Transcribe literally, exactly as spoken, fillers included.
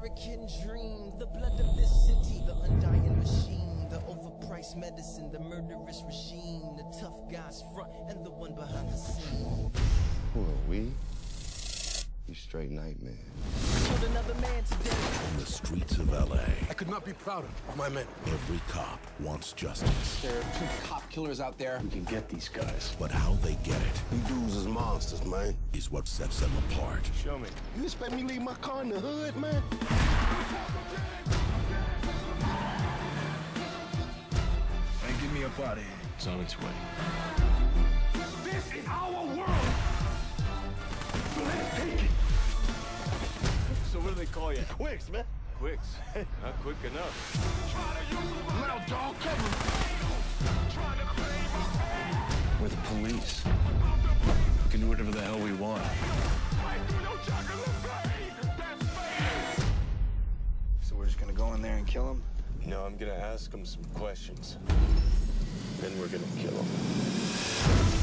American dream, the blood of this city, the undying machine, the overpriced medicine, the murderous regime, the tough guys front and the one behind the scene. Who are we? You straight nightmare. Killed another man today. On the streets of L A, I could not be prouder of my men. every cop wants justice. There are two cop killers out there. We can get these guys. But how they get it These dudes is monsters, man. is what sets them apart. Show me. You expect me to leave my car in the hood, man? Hey, get me up out of here. It's on its way. This is our world. So let's take it. So what do they call you? Quicks, man. Quicks. Not quick enough. Loud dog, cover. We're the police. We can do whatever the hell we want. So we're just gonna go in there and kill him? No, I'm gonna ask him some questions. Then we're gonna kill him.